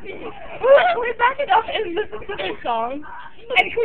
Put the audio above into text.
We back it up and listen to their song. And